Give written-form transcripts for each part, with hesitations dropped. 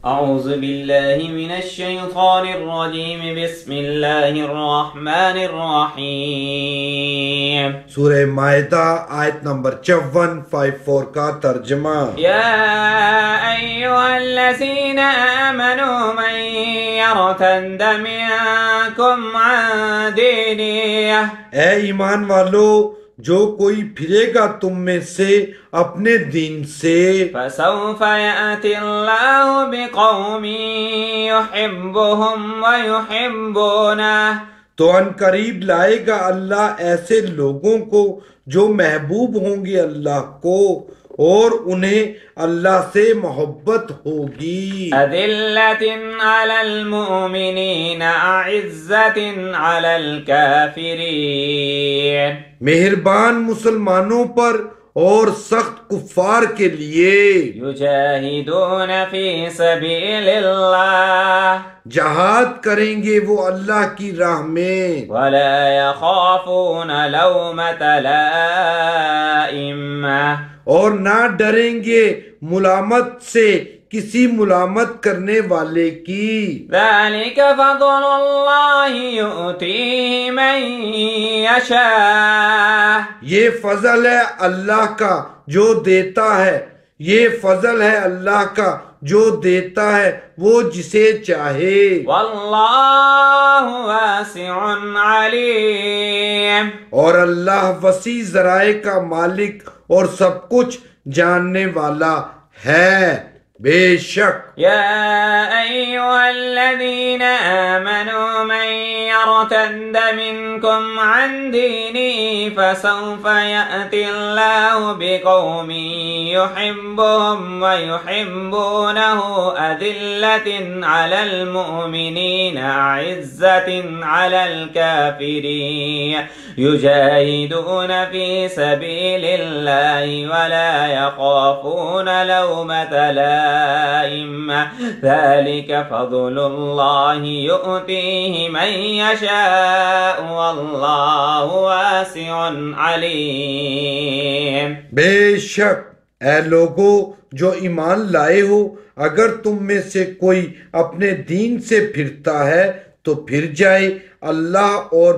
اعوذ باللہ من الشیطان الرجیم بسم اللہ الرحمن الرحیم سورہ مائدہ آیت نمبر 54 کا ترجمہ یا ایہا الذین آمنوا من یرتد منکم عن دینہ، اے ایمان والو، جو کوئی پھرے گا تم میں سے اپنے دین سے، فسوف یأتی اللہ بقوم یحبهم ویحبونہ، تو ان قریب لائے گا اللہ ایسے لوگوں کو جو محبوب ہوں گے اللہ کو اور انہیں اللہ سے محبت ہوگی۔ اذلۃ علی المؤمنین اعزۃ علی الکافرین، مہربان مسلمانوں پر اور سخت کفار کے لیے، یجاہدون فی سبیل اللہ، جہاد کریں گے وہ اللہ کی راہ میں، ولا یخافون لومۃ لائم، اور نہ ڈریں گے ملامت سے کسی ملامت کرنے والے کی۔ ذالک فضل اللہ یؤتیہ من یشاء، یہ فضل ہے اللہ کا جو دیتا ہے، یہ فضل ہے اللہ کا جو دیتا ہے وہ جسے چاہے، واللہ واسع علیم، اور اللہ وسیع ذرائع کا مالک اور سب کچھ جاننے والا ہے۔ بے شک یا ایہا الذین آمنوا من یرتد منکم عن دینہ فسوف یأتی اللہ بقوم یحبهم ویحبونہ اذلۃ علی المؤمنین اعزۃ علی الکافرین، یجاہدون فی سبیل اللہ ولا یخافون لومۃ لائم، ذلك فضل اللہ یؤتیہ من یشاء واللہ واسع علیم۔ بے شک اے لوگو جو ایمان لائے ہو، اگر تم میں سے کوئی اپنے دین سے پھرتا ہے تو پھر جائے، اللہ اور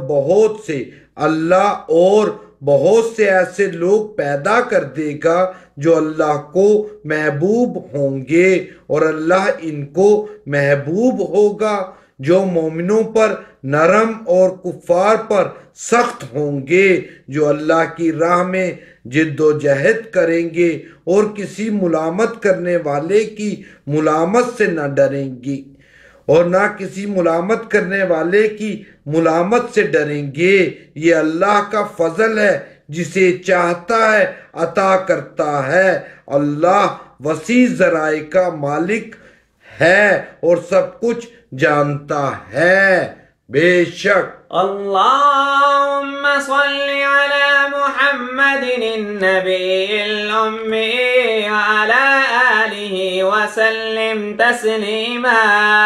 بہت سے ایسے لوگ پیدا کر دے گا جو اللہ کو محبوب ہوں گے اور اللہ ان کو محبوب ہوگا، جو مومنوں پر نرم اور کفار پر سخت ہوں گے، جو اللہ کی راہ میں جد و جہد کریں گے اور کسی ملامت کرنے والے کی ملامت سے نہ ڈریں گی اور نہ کسی ملامت کرنے والے کی ملامت سے ڈریں گے۔ یہ اللہ کا فضل ہے، جسے چاہتا ہے عطا کرتا ہے، اللہ وسیع ذرائع کا مالک ہے اور سب کچھ جانتا ہے۔ بے شک اللہم صل علی محمد النبی الأمی وعلى آلہ وسلم تسلیما،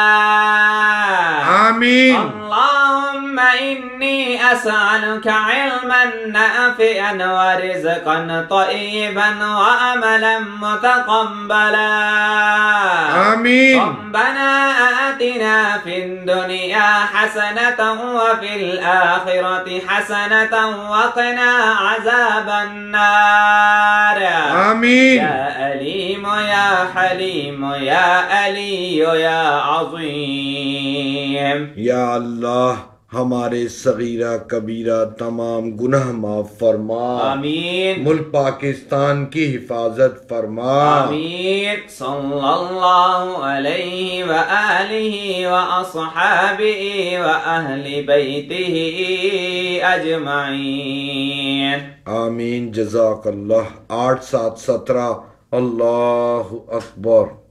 آمین۔ اللہم انی اسألک علما نافعا ورزقا طیبا وعملا متقبلا، آمین۔ ربنا آتنا فی الدنیا حسنة وفي الآخرة حسنة وقنا عذاب النار، آمین۔ یا علیم یا حلیم یا علی یا عظیم۔ یا اللہ ہمارے صغیرہ کبیرہ تمام گناہ معاف فرما، آمین۔ ملک پاکستان کی حفاظت فرما، آمین۔ صلی اللہ علیہ وآلہ وأصحابہ وأہل بیتہ اجمعین، آمین۔ جزاک اللہ۔ 8/7/17 اللہ اکبر۔